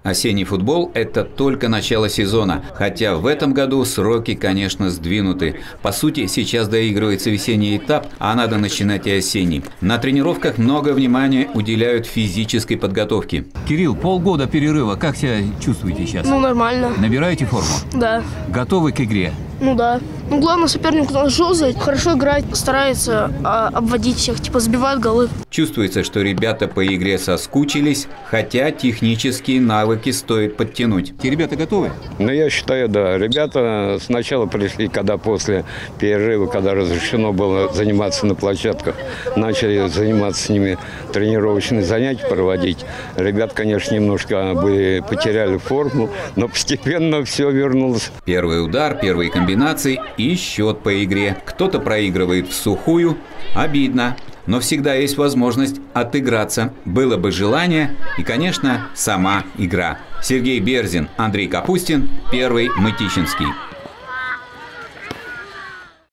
Осенний футбол – это только начало сезона, хотя в этом году сроки, конечно, сдвинуты. По сути, сейчас доигрывается весенний этап, а надо начинать и осенний. На тренировках много внимания уделяют физической подготовке. Кирилл, полгода перерыва, как себя чувствуете сейчас? Ну, нормально. Набираете форму? Да. Готовы к игре? Ну да. Ну, главное, соперник у нас желтый, хорошо играть, старается обводить всех, типа забивает голы. Чувствуется, что ребята по игре соскучились, хотя технические навыки стоит подтянуть. Те ребята готовы? Ну, я считаю, да. Ребята сначала пришли, когда после перерыва, когда разрешено было заниматься на площадках, начали заниматься с ними, тренировочные занятия проводить. Ребят, конечно, немножко потеряли форму, но постепенно все вернулось. Первый удар, первые комбинации и счет по игре. Кто-то проигрывает в сухую. Обидно. Но всегда есть возможность отыграться. Было бы желание и, конечно, сама игра. Сергей Берзин, Андрей Капустин, Первый Мытищинский.